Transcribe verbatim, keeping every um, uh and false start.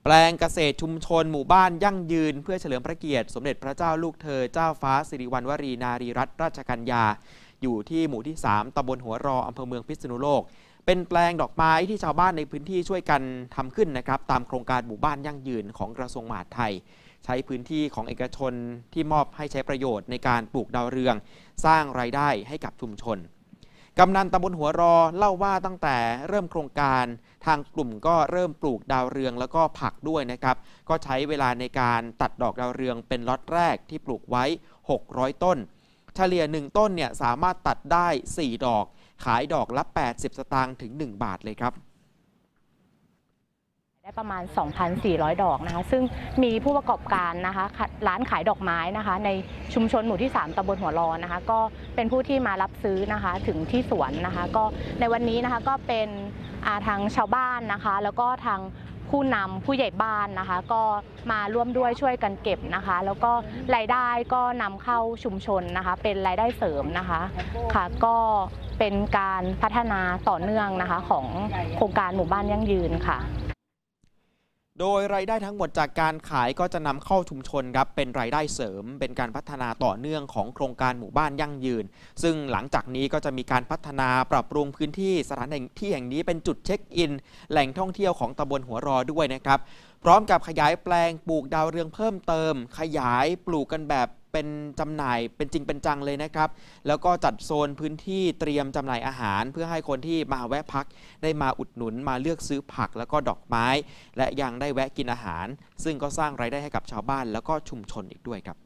แปลงเกษตรชุมชนหมู่บ้านยั่งยืนเพื่อเฉลิมพระเกียรติสมเด็จพระเจ้าลูกเธอเจ้าฟ้าสิริวัณวรีนารีรัตนราชกัญญาอยู่ที่หมู่ที่สามตำบลหัวรออำเภอเมืองพิษณุโลกเป็นแปลงดอกไม้ที่ชาวบ้านในพื้นที่ช่วยกันทำขึ้นนะครับตามโครงการหมู่บ้านยั่งยืนของกระทรวงมหาดไทยใช้พื้นที่ของเอกชนที่มอบให้ใช้ประโยชน์ในการปลูกดาวเรืองสร้างรายได้ให้กับชุมชนกำนันตำบลหัวรอเล่าว่าตั้งแต่เริ่มโครงการทางกลุ่มก็เริ่มปลูกดาวเรืองแล้วก็ผักด้วยนะครับก็ใช้เวลาในการตัดดอกดาวเรืองเป็นล็อตแรกที่ปลูกไว้หกร้อยต้นเฉลี่ยหนึ่งต้นเนี่ยสามารถตัดได้สี่ดอกขายดอกละแปดสิบสตางค์ถึงหนึ่งบาทเลยครับได้ประมาณ สองพันสี่ร้อย ดอกนะคะซึ่งมีผู้ประกอบการนะคะร้านขายดอกไม้นะคะในชุมชนหมู่ที่สามตำบลหัวรอนะคะก็เป็นผู้ที่มารับซื้อนะคะถึงที่สวนนะคะก็ในวันนี้นะคะก็เป็นทางชาวบ้านนะคะแล้วก็ทางผู้นำผู้ใหญ่บ้านนะคะก็มาร่วมด้วยช่วยกันเก็บนะคะแล้วก็รายได้ก็นำเข้าชุมชนนะคะเป็นรายได้เสริมนะคะค่ะก็เป็นการพัฒนาต่อเนื่องนะคะของโครงการหมู่บ้านยั่งยืนค่ะโดยรายได้ทั้งหมดจากการขายก็จะนำเข้าชุมชนครับเป็นรายได้เสริมเป็นการพัฒนาต่อเนื่องของโครงการหมู่บ้านยั่งยืนซึ่งหลังจากนี้ก็จะมีการพัฒนาปรับปรุงพื้นที่สถานที่แห่งนี้เป็นจุดเช็คอินแหล่งท่องเที่ยวของตำบลหัวรอด้วยนะครับพร้อมกับขยายแปลงปลูกดาวเรืองเพิ่มเติมขยายปลูกกันแบบเป็นจำหน่ายเป็นจริงเป็นจังเลยนะครับแล้วก็จัดโซนพื้นที่เตรียมจำหน่ายอาหารเพื่อให้คนที่มาแวะพักได้มาอุดหนุนมาเลือกซื้อผักแล้วก็ดอกไม้และยังได้แวะกินอาหารซึ่งก็สร้างรายได้ให้กับชาวบ้านแล้วก็ชุมชนอีกด้วยครับ